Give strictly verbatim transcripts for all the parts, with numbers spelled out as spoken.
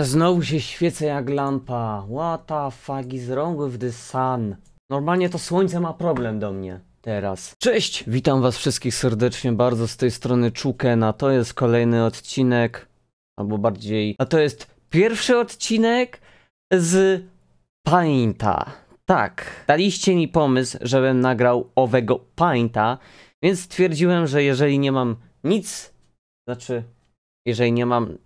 znowu się świecę jak lampa. What the fuck is wrong with the sun? Normalnie to słońce ma problem do mnie teraz. Cześć! Witam was wszystkich serdecznie bardzo z tej strony Czukena. To jest kolejny odcinek, albo bardziej... A to jest pierwszy odcinek z Painta. Tak, daliście mi pomysł, żebym nagrał owego Painta, więc stwierdziłem, że jeżeli nie mam nic... Znaczy, jeżeli nie mam...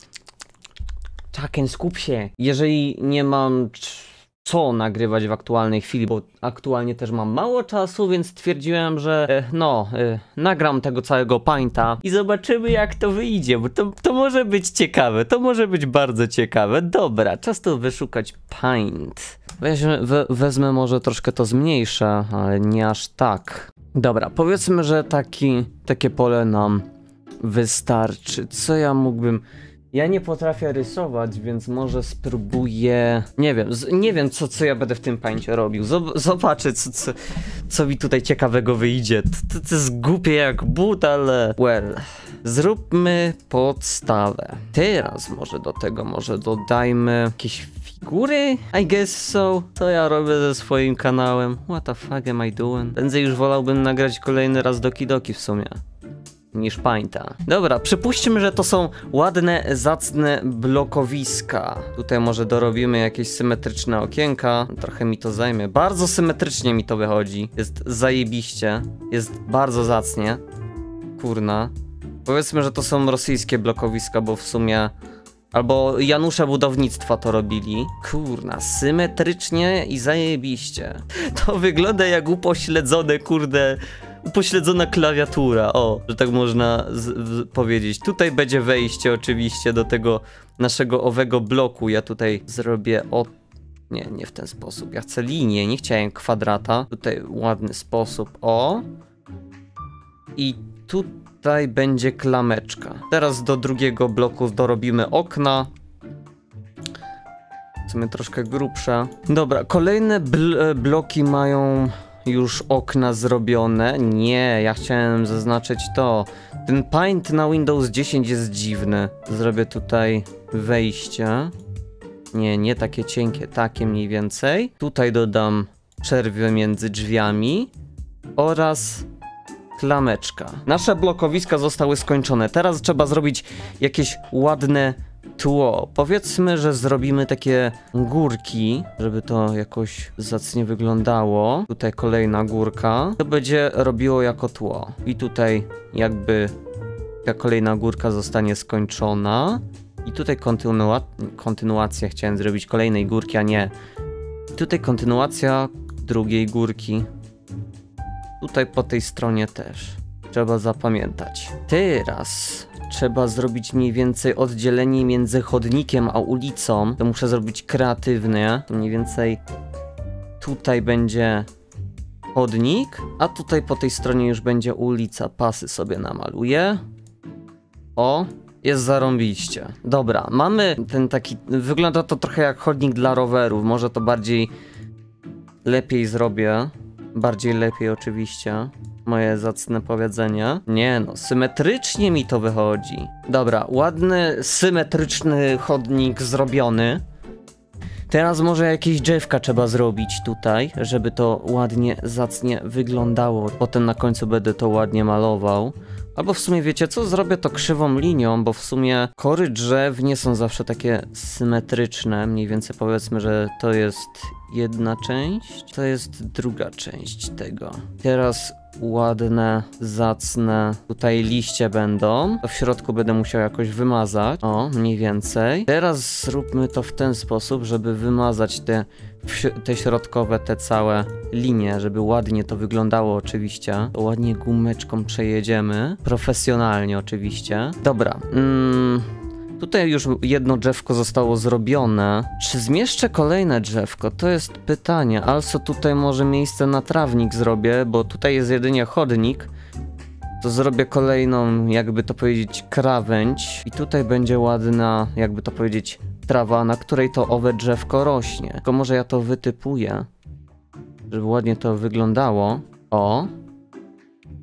Czaken, skup się. Jeżeli nie mam co nagrywać w aktualnej chwili, bo aktualnie też mam mało czasu, więc stwierdziłem, że e, no, e, nagram tego całego Painta i zobaczymy, jak to wyjdzie, bo to, to może być ciekawe, to może być bardzo ciekawe. Dobra, czas to wyszukać Paint. Weźmy, we, wezmę może troszkę to zmniejszę, ale nie aż tak. Dobra, powiedzmy, że taki, takie pole nam wystarczy. Co ja mógłbym... Ja nie potrafię rysować, więc może spróbuję... Nie wiem, z, nie wiem co, co ja będę w tym Paincie robił. Zob zobaczę, co, co, co mi tutaj ciekawego wyjdzie. To, to jest głupie jak but, ale... Well, zróbmy podstawę. Teraz może do tego może dodajmy jakieś figury? I guess so. Co ja robię ze swoim kanałem? What the fuck am I doing? Prędzej już wolałbym nagrać kolejny raz Doki Doki w sumie niż Painta. Dobra, przypuśćmy, że to są ładne, zacne blokowiska. Tutaj może dorobimy jakieś symetryczne okienka. Trochę mi to zajmie. Bardzo symetrycznie mi to wychodzi. Jest zajebiście. Jest bardzo zacnie. Kurna. Powiedzmy, że to są rosyjskie blokowiska, bo w sumie... Albo Janusze budownictwa to robili. Kurna, symetrycznie i zajebiście. To wygląda jak upośledzone, kurde... Upośledzona klawiatura, o, że tak można z, w, powiedzieć. Tutaj będzie wejście oczywiście do tego naszego owego bloku. Ja tutaj zrobię o... Nie, nie w ten sposób. Ja chcę linię, nie chciałem kwadrata. Tutaj ładny sposób, o. I tutaj będzie klameczka. Teraz do drugiego bloku dorobimy okna. W sumie troszkę grubsze. Dobra, kolejne bl bloki mają... już okna zrobione. Nie, ja chciałem zaznaczyć to. Ten Paint na Windows dziesięć jest dziwny. Zrobię tutaj wejście. Nie, nie takie cienkie, takie mniej więcej. Tutaj dodam przerwę między drzwiami oraz klameczka. Nasze blokowiska zostały skończone. Teraz trzeba zrobić jakieś ładne tło. Powiedzmy, że zrobimy takie górki, żeby to jakoś zacnie wyglądało. Tutaj kolejna górka. To będzie robiło jako tło. I tutaj jakby ta kolejna górka zostanie skończona. I tutaj kontynuacja, kontynuacja chciałem zrobić kolejnej górki, a nie. I tutaj kontynuacja drugiej górki. Tutaj po tej stronie też. Trzeba zapamiętać. Teraz... Trzeba zrobić mniej więcej oddzielenie między chodnikiem a ulicą. To muszę zrobić kreatywnie. To mniej więcej tutaj będzie chodnik, a tutaj po tej stronie już będzie ulica. Pasy sobie namaluję. O, jest zarąbiście. Dobra, mamy ten taki... Wygląda to trochę jak chodnik dla rowerów. Może to bardziej... Lepiej zrobię. Bardziej lepiej oczywiście. Moje zacne powiedzenie. Nie no, symetrycznie mi to wychodzi. Dobra, ładny, symetryczny chodnik zrobiony. Teraz może jakieś drzewka trzeba zrobić tutaj, żeby to ładnie, zacnie wyglądało. Potem na końcu będę to ładnie malował. Albo w sumie wiecie co? Zrobię to krzywą linią, bo w sumie kory drzew nie są zawsze takie symetryczne. Mniej więcej powiedzmy, że to jest jedna część, to jest druga część tego. Teraz ładne, zacne tutaj liście będą. To w środku będę musiał jakoś wymazać. O, mniej więcej. Teraz zróbmy to w ten sposób, żeby wymazać te, te środkowe, te całe linie, żeby ładnie to wyglądało oczywiście. To ładnie gumeczką przejedziemy. Profesjonalnie oczywiście. Dobra. Mm. Tutaj już jedno drzewko zostało zrobione. Czy zmieszczę kolejne drzewko? To jest pytanie. Also tutaj może miejsce na trawnik zrobię, bo tutaj jest jedynie chodnik. To zrobię kolejną, jakby to powiedzieć, krawędź. I tutaj będzie ładna, jakby to powiedzieć, trawa, na której to owe drzewko rośnie. Tylko może ja to wytypuję, żeby ładnie to wyglądało. O.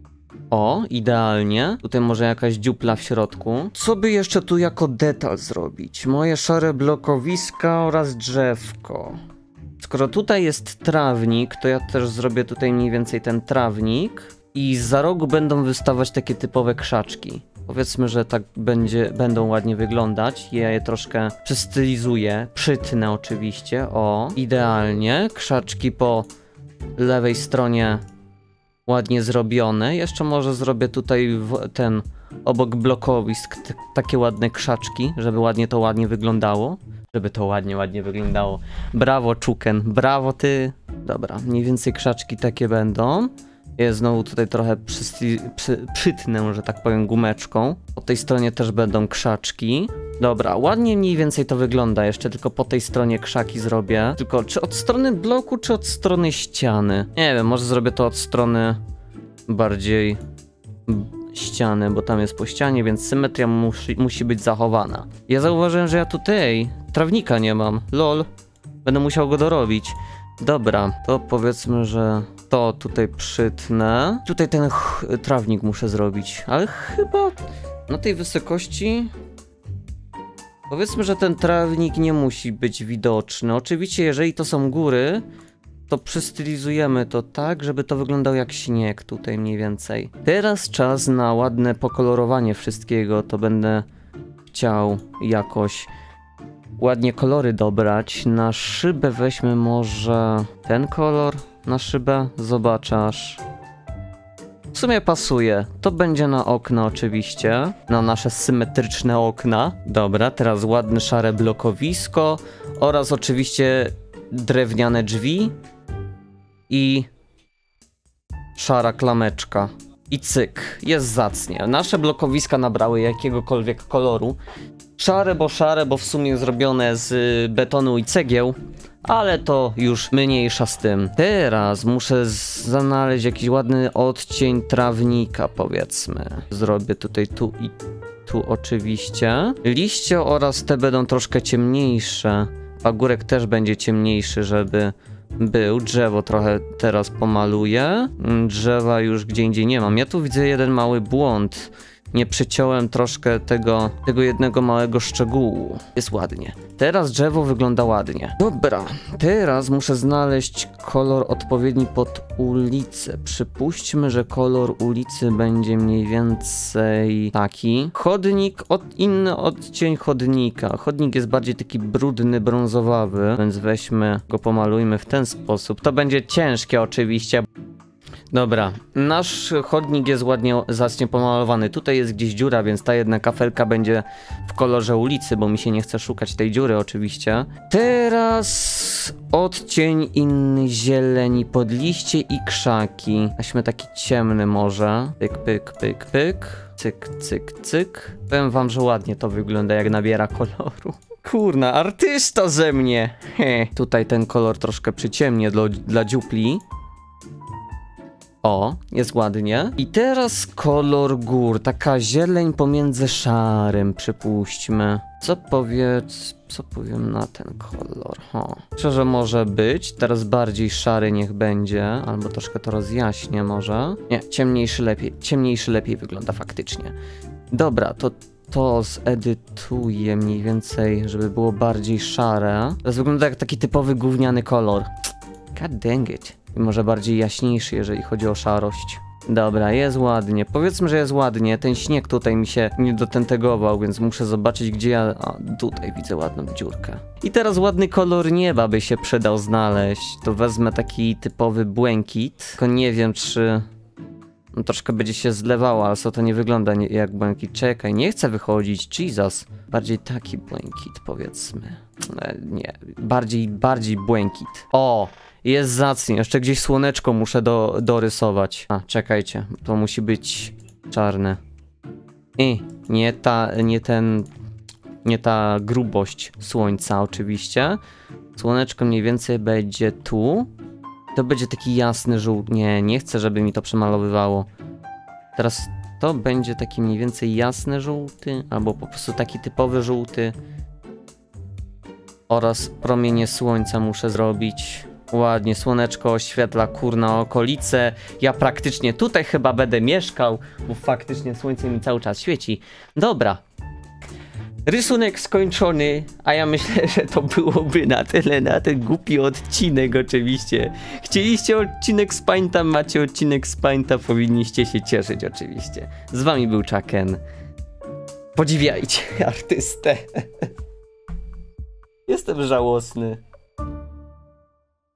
O, idealnie. Tutaj może jakaś dziupla w środku. Co by jeszcze tu jako detal zrobić? Moje szare blokowiska oraz drzewko. Skoro tutaj jest trawnik, to ja też zrobię tutaj mniej więcej ten trawnik. I za rogu będą wystawać takie typowe krzaczki. Powiedzmy, że tak będzie, będą ładnie wyglądać. Ja je troszkę przystylizuję. Przytnę oczywiście. O, idealnie. Krzaczki po lewej stronie ładnie zrobione. Jeszcze może zrobię tutaj w, ten obok blokowisk takie ładne krzaczki, żeby ładnie to ładnie wyglądało. Żeby to ładnie, ładnie wyglądało. Brawo, Czuken, brawo ty. Dobra, mniej więcej krzaczki takie będą. Ja znowu tutaj trochę przy, przy, przytnę, że tak powiem, gumeczką. Po tej stronie też będą krzaczki. Dobra, ładnie mniej więcej to wygląda. Jeszcze tylko po tej stronie krzaki zrobię. Tylko czy od strony bloku, czy od strony ściany? Nie wiem, może zrobię to od strony bardziej ściany, bo tam jest po ścianie, więc symetria musi, musi być zachowana. Ja zauważyłem, że ja tutaj trawnika nie mam. Lol. Będę musiał go dorobić. Dobra, to powiedzmy, że to tutaj przytnę. Tutaj ten trawnik muszę zrobić, ale chyba na tej wysokości... Powiedzmy, że ten trawnik nie musi być widoczny. Oczywiście, jeżeli to są góry, to przystylizujemy to tak, żeby to wyglądało jak śnieg tutaj mniej więcej. Teraz czas na ładne pokolorowanie wszystkiego. To będę chciał jakoś ładnie kolory dobrać. Na szybę weźmy może ten kolor na szybę. Zobaczasz. W sumie pasuje. To będzie na okno oczywiście. Na nasze symetryczne okna. Dobra, teraz ładne szare blokowisko. Oraz oczywiście drewniane drzwi. I szara klameczka. I cyk. Jest zacnie. Nasze blokowiska nabrały jakiegokolwiek koloru. Szare, bo szare, bo w sumie zrobione z betonu i cegieł. Ale to już mniejsza z tym. Teraz muszę znaleźć jakiś ładny odcień trawnika, powiedzmy. Zrobię tutaj tu i tu oczywiście. Liście oraz te będą troszkę ciemniejsze. Pagórek też będzie ciemniejszy, żeby był. Drzewo trochę teraz pomaluję. Drzewa już gdzie indziej nie mam. Ja tu widzę jeden mały błąd. Nie przyciąłem troszkę tego, tego jednego małego szczegółu. Jest ładnie. Teraz drzewo wygląda ładnie. Dobra, teraz muszę znaleźć kolor odpowiedni pod ulicę. Przypuśćmy, że kolor ulicy będzie mniej więcej taki. Chodnik, od, inny odcień chodnika. Chodnik jest bardziej taki brudny, brązowawy, więc weźmy go, pomalujmy w ten sposób. To będzie ciężkie oczywiście. Dobra, nasz chodnik jest ładnie, zacnie pomalowany. Tutaj jest gdzieś dziura, więc ta jedna kafelka będzie w kolorze ulicy, bo mi się nie chce szukać tej dziury oczywiście. Teraz odcień inny zieleni pod liście i krzaki. Weźmy taki ciemny może. Pyk, pyk, pyk, pyk. Cyk, cyk, cyk. Powiem wam, że ładnie to wygląda, jak nabiera koloru. Kurna, artysta ze mnie. He. Tutaj ten kolor troszkę przyciemnie dla, dla dziupli. O, jest ładnie. I teraz kolor gór, taka zieleń pomiędzy szarym, przypuśćmy. Co powiedz, co powiem na ten kolor? O, szczerze może być, teraz bardziej szary niech będzie, albo troszkę to rozjaśnię może. Nie, ciemniejszy lepiej, ciemniejszy lepiej wygląda faktycznie. Dobra, to to zedytuję mniej więcej, żeby było bardziej szare. Teraz wygląda jak taki typowy gówniany kolor. God dang it. I może bardziej jaśniejszy, jeżeli chodzi o szarość. Dobra, jest ładnie. Powiedzmy, że jest ładnie. Ten śnieg tutaj mi się nie dotentegował, więc muszę zobaczyć, gdzie ja... A, tutaj widzę ładną dziurkę. I teraz ładny kolor nieba by się przydał znaleźć. To wezmę taki typowy błękit. Tylko nie wiem, czy... No, troszkę będzie się zlewało, ale co to nie wygląda nie, jak błękit. Czekaj, nie chcę wychodzić. Jesus. Bardziej taki błękit, powiedzmy. E, nie, bardziej, bardziej błękit. O! Jest zacnie, jeszcze gdzieś słoneczko muszę do, dorysować. A, czekajcie, to musi być czarne. I nie ta, nie ten, nie ta grubość słońca oczywiście. Słoneczko mniej więcej będzie tu. To będzie taki jasny żółty. Nie, nie chcę, żeby mi to przemalowywało. Teraz to będzie taki mniej więcej jasny żółty, albo po prostu taki typowy żółty. Oraz promienie słońca muszę zrobić. Ładnie, słoneczko oświetla kurna okolice. Ja praktycznie tutaj chyba będę mieszkał, bo faktycznie słońce mi cały czas świeci. Dobra. Rysunek skończony, a ja myślę, że to byłoby na tyle, na ten głupi odcinek oczywiście. Chcieliście odcinek z Painta, macie odcinek z Painta, powinniście się cieszyć oczywiście. Z wami był Chucken. Podziwiajcie artystę. Jestem żałosny.